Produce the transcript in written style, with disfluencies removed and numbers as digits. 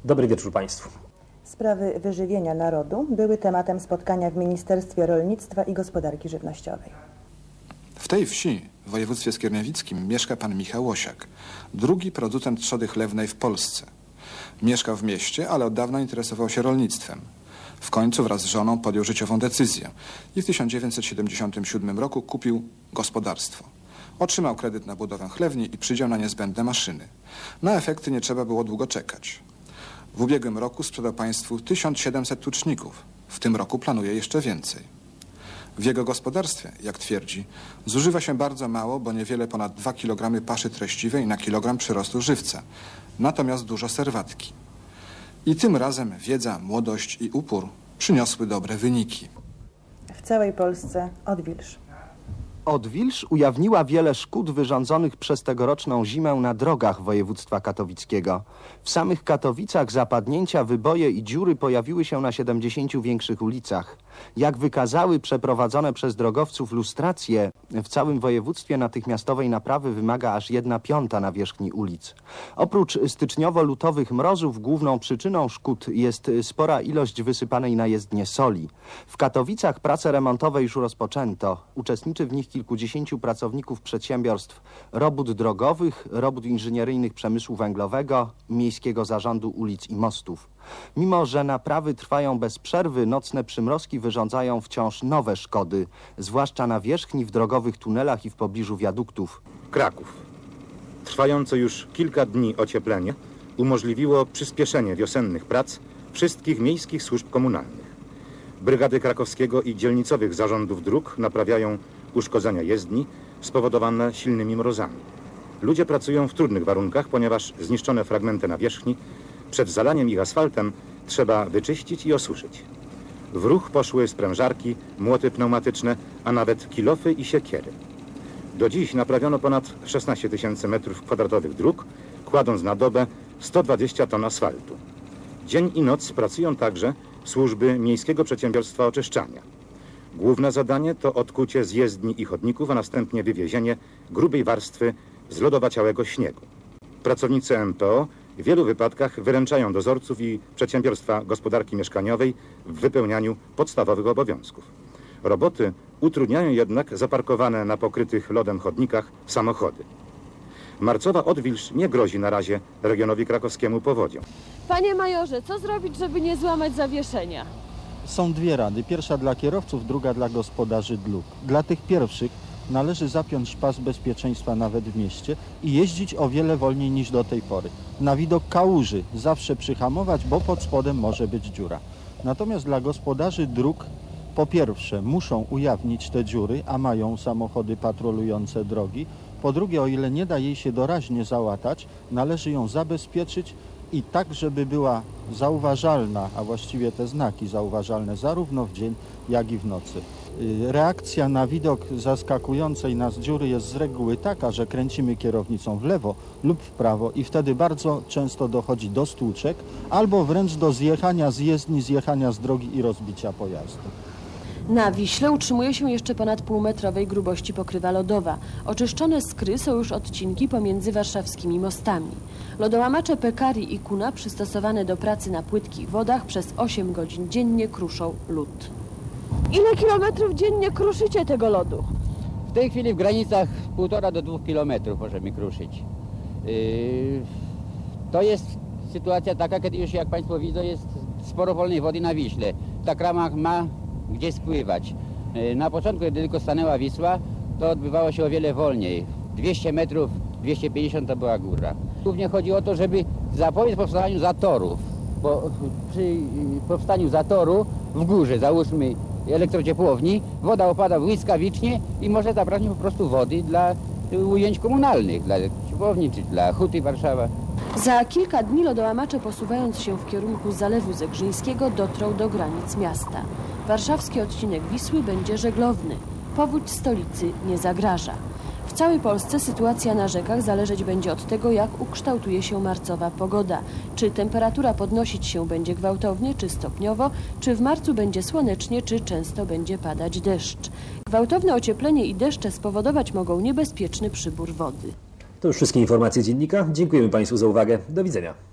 Dobry wieczór Państwu. Sprawy wyżywienia narodu były tematem spotkania w Ministerstwie Rolnictwa i Gospodarki Żywnościowej. W tej wsi, w województwie skierniewickim, mieszka pan Michał Łosiak, drugi producent trzody chlewnej w Polsce. Mieszkał w mieście, ale od dawna interesował się rolnictwem. W końcu wraz z żoną podjął życiową decyzję i w 1977 roku kupił gospodarstwo. Otrzymał kredyt na budowę chlewni i przydział na niezbędne maszyny. Na efekty nie trzeba było długo czekać. W ubiegłym roku sprzedał państwu 1700 tuczników. W tym roku planuje jeszcze więcej. W jego gospodarstwie, jak twierdzi, zużywa się bardzo mało, bo niewiele ponad 2 kg paszy treściwej na kilogram przyrostu żywca. Natomiast dużo serwatki. I tym razem wiedza, młodość i upór przyniosły dobre wyniki. W całej Polsce odwilż. Odwilż ujawniła wiele szkód wyrządzonych przez tegoroczną zimę na drogach województwa katowickiego. W samych Katowicach zapadnięcia, wyboje i dziury pojawiły się na 70 większych ulicach. Jak wykazały przeprowadzone przez drogowców lustracje, w całym województwie natychmiastowej naprawy wymaga aż 1/5 nawierzchni ulic. Oprócz styczniowo-lutowych mrozów główną przyczyną szkód jest spora ilość wysypanej na jezdnię soli. W Katowicach prace remontowe już rozpoczęto. Uczestniczy w nich kilkudziesięciu pracowników przedsiębiorstw robót drogowych, robót inżynieryjnych przemysłu węglowego, Miejskiego Zarządu Ulic i Mostów. Mimo że naprawy trwają bez przerwy, nocne przymrozki wyrządzają wciąż nowe szkody, zwłaszcza na wierzchni, w drogowych tunelach i w pobliżu wiaduktów. Kraków. Trwające już kilka dni ocieplenie umożliwiło przyspieszenie wiosennych prac wszystkich miejskich służb komunalnych. Brygady krakowskiego i dzielnicowych zarządów dróg naprawiają uszkodzenia jezdni spowodowane silnymi mrozami. Ludzie pracują w trudnych warunkach, ponieważ zniszczone fragmenty nawierzchni przed zalaniem ich asfaltem trzeba wyczyścić i osuszyć. W ruch poszły sprężarki, młoty pneumatyczne, a nawet kilofy i siekiery. Do dziś naprawiono ponad 16 000 m2 dróg, kładąc na dobę 120 ton asfaltu. Dzień i noc pracują także służby Miejskiego Przedsiębiorstwa Oczyszczania. Główne zadanie to odkucie z jezdni i chodników, a następnie wywiezienie grubej warstwy zlodowaciałego śniegu. Pracownicy MPO w wielu wypadkach wyręczają dozorców i przedsiębiorstwa gospodarki mieszkaniowej w wypełnianiu podstawowych obowiązków. Roboty utrudniają jednak zaparkowane na pokrytych lodem chodnikach samochody. Marcowa odwilż nie grozi na razie regionowi krakowskiemu powodzią. Panie majorze, co zrobić, żeby nie złamać zawieszenia? Są dwie rady. Pierwsza dla kierowców, druga dla gospodarzy dróg. Dla tych pierwszych należy zapiąć pas bezpieczeństwa nawet w mieście i jeździć o wiele wolniej niż do tej pory. Na widok kałuży zawsze przyhamować, bo pod spodem może być dziura. Natomiast dla gospodarzy dróg po pierwsze muszą ujawnić te dziury, a mają samochody patrolujące drogi. Po drugie, o ile nie da jej się doraźnie załatać, należy ją zabezpieczyć i tak, żeby była zauważalna, a właściwie te znaki zauważalne zarówno w dzień, jak i w nocy. Reakcja na widok zaskakującej nas dziury jest z reguły taka, że kręcimy kierownicą w lewo lub w prawo i wtedy bardzo często dochodzi do stłuczek albo wręcz do zjechania z jezdni, zjechania z drogi i rozbicia pojazdu. Na Wiśle utrzymuje się jeszcze ponad półmetrowej grubości pokrywa lodowa. Oczyszczone skry są już odcinki pomiędzy warszawskimi mostami. Lodołamacze Pekari i Kuna przystosowane do pracy na płytkich wodach przez 8 godzin dziennie kruszą lód. Ile kilometrów dziennie kruszycie tego lodu? W tej chwili w granicach 1,5 do 2 kilometrów możemy kruszyć. To jest sytuacja taka, kiedy już, jak Państwo widzą, jest sporo wolnej wody na Wiśle. Ta krama ma gdzie spływać. Na początku, kiedy tylko stanęła Wisła, to odbywało się o wiele wolniej. 200 metrów, 250 to była góra. Głównie chodzi o to, żeby zapobiec powstaniu zatorów. Bo przy powstaniu zatoru w górze, załóżmy elektrociepłowni, woda opada błyskawicznie i może zabraknąć po prostu wody dla ujęć komunalnych, dla ciepłowni czy dla Huty Warszawa. Za kilka dni lodołamacze, posuwając się w kierunku Zalewu Zegrzyńskiego, dotrą do granic miasta. Warszawski odcinek Wisły będzie żeglowny. Powódź stolicy nie zagraża. W całej Polsce sytuacja na rzekach zależeć będzie od tego, jak ukształtuje się marcowa pogoda. Czy temperatura podnosić się będzie gwałtownie, czy stopniowo, czy w marcu będzie słonecznie, czy często będzie padać deszcz. Gwałtowne ocieplenie i deszcze spowodować mogą niebezpieczny przybór wody. To już wszystkie informacje dziennika. Dziękujemy Państwu za uwagę. Do widzenia.